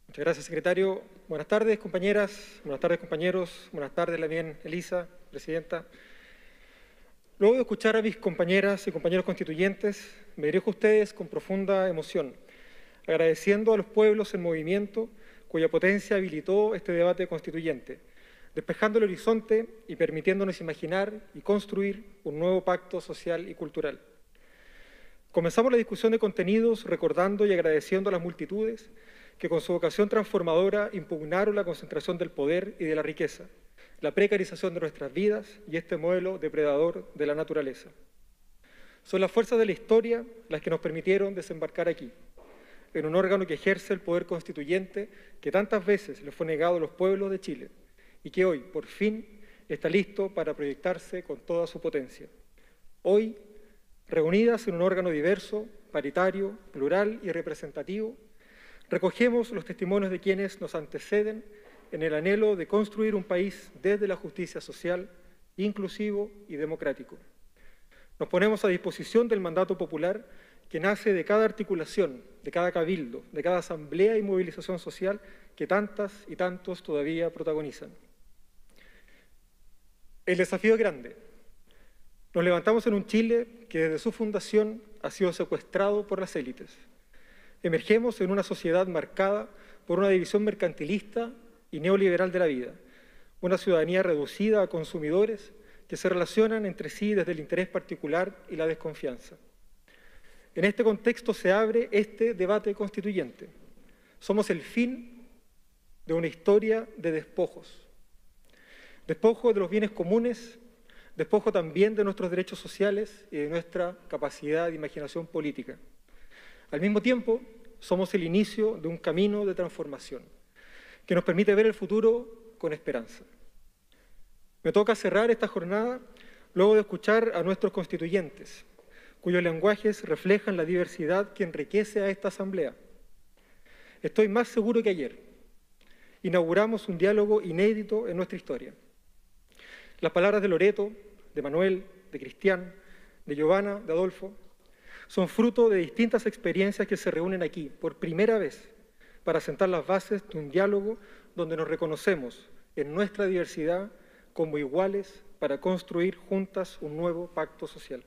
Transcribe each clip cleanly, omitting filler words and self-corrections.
Muchas gracias, secretario. Buenas tardes, compañeras. Buenas tardes, compañeros. Buenas tardes, la bien Elisa, presidenta. Luego de escuchar a mis compañeras y compañeros constituyentes, me dirijo a ustedes con profunda emoción, agradeciendo a los pueblos en movimiento cuya potencia habilitó este debate constituyente, despejando el horizonte y permitiéndonos imaginar y construir un nuevo pacto social y cultural. Comenzamos la discusión de contenidos recordando y agradeciendo a las multitudes que con su vocación transformadora impugnaron la concentración del poder y de la riqueza, la precarización de nuestras vidas y este modelo depredador de la naturaleza. Son las fuerzas de la historia las que nos permitieron desembarcar aquí, en un órgano que ejerce el poder constituyente que tantas veces le fue negado a los pueblos de Chile y que hoy, por fin, está listo para proyectarse con toda su potencia. Hoy, reunidas en un órgano diverso, paritario, plural y representativo, recogemos los testimonios de quienes nos anteceden en el anhelo de construir un país desde la justicia social, inclusivo y democrático. Nos ponemos a disposición del mandato popular que nace de cada articulación, de cada cabildo, de cada asamblea y movilización social que tantas y tantos todavía protagonizan. El desafío es grande. Nos levantamos en un Chile que desde su fundación ha sido secuestrado por las élites. Emergemos en una sociedad marcada por una división mercantilista y neoliberal de la vida, una ciudadanía reducida a consumidores que se relacionan entre sí desde el interés particular y la desconfianza. En este contexto se abre este debate constituyente. Somos el fin de una historia de despojos. Despojo de los bienes comunes, despojo también de nuestros derechos sociales y de nuestra capacidad de imaginación política. Al mismo tiempo, somos el inicio de un camino de transformación que nos permite ver el futuro con esperanza. Me toca cerrar esta jornada luego de escuchar a nuestros constituyentes, cuyos lenguajes reflejan la diversidad que enriquece a esta asamblea. Estoy más seguro que ayer. Inauguramos un diálogo inédito en nuestra historia. Las palabras de Loreto, de Manuel, de Cristian, de Giovanna, de Adolfo, son fruto de distintas experiencias que se reúnen aquí por primera vez para sentar las bases de un diálogo donde nos reconocemos en nuestra diversidad como iguales para construir juntas un nuevo pacto social.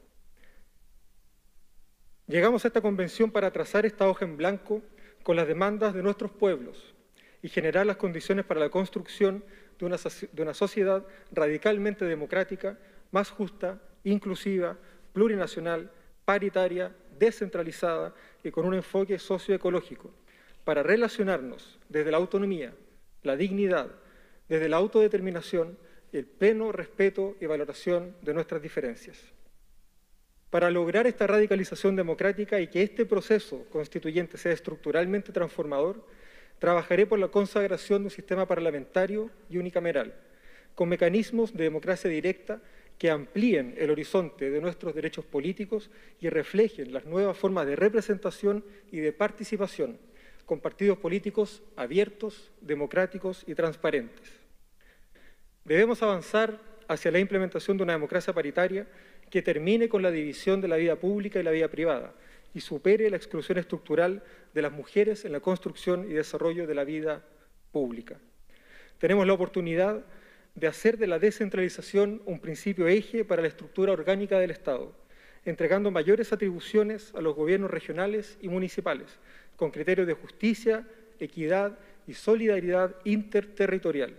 Llegamos a esta convención para trazar esta hoja en blanco con las demandas de nuestros pueblos y generar las condiciones para la construcción de una sociedad radicalmente democrática, más justa, inclusiva, plurinacional, paritaria, descentralizada y con un enfoque socioecológico, para relacionarnos desde la autonomía, la dignidad, desde la autodeterminación, el pleno respeto y valoración de nuestras diferencias. Para lograr esta radicalización democrática y que este proceso constituyente sea estructuralmente transformador, trabajaré por la consagración de un sistema parlamentario y unicameral, con mecanismos de democracia directa que amplíen el horizonte de nuestros derechos políticos y reflejen las nuevas formas de representación y de participación, con partidos políticos abiertos, democráticos y transparentes. Debemos avanzar hacia la implementación de una democracia paritaria que termine con la división de la vida pública y la vida privada y supere la exclusión estructural de las mujeres en la construcción y desarrollo de la vida pública. Tenemos la oportunidad de hacer de la descentralización un principio eje para la estructura orgánica del Estado, entregando mayores atribuciones a los gobiernos regionales y municipales, con criterios de justicia, equidad y solidaridad interterritorial.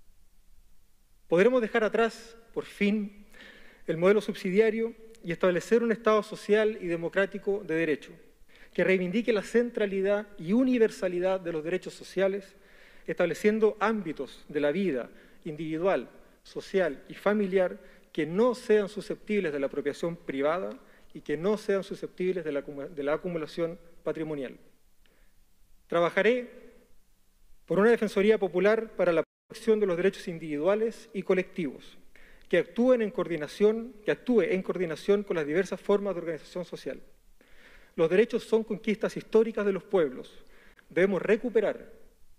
Podremos dejar atrás, por fin, el modelo subsidiario y establecer un Estado social y democrático de derecho, que reivindique la centralidad y universalidad de los derechos sociales, estableciendo ámbitos de la vida individual, social y familiar que no sean susceptibles de la apropiación privada y que no sean susceptibles de la acumulación patrimonial. Trabajaré por una defensoría popular para la protección de los derechos individuales y colectivos, que actúe en coordinación con las diversas formas de organización social. Los derechos son conquistas históricas de los pueblos. Debemos recuperar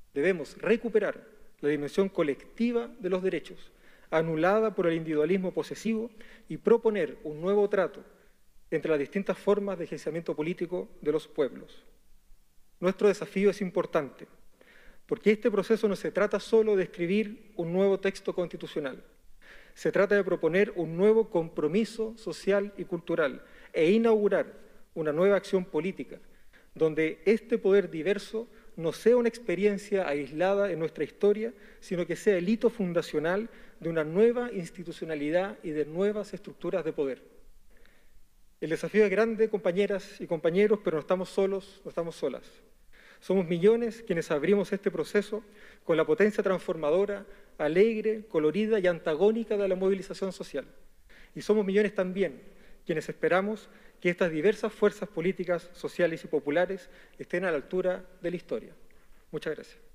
la dimensión colectiva de los derechos, anulada por el individualismo posesivo, y proponer un nuevo trato entre las distintas formas de ejercimiento político de los pueblos. Nuestro desafío es importante. Porque este proceso no se trata solo de escribir un nuevo texto constitucional. Se trata de proponer un nuevo compromiso social y cultural e inaugurar una nueva acción política, donde este poder diverso no sea una experiencia aislada en nuestra historia, sino que sea el hito fundacional de una nueva institucionalidad y de nuevas estructuras de poder. El desafío es grande, compañeras y compañeros, pero no estamos solos, no estamos solas. Somos millones quienes abrimos este proceso con la potencia transformadora, alegre, colorida y antagónica de la movilización social. Y somos millones también quienes esperamos que estas diversas fuerzas políticas, sociales y populares estén a la altura de la historia. Muchas gracias.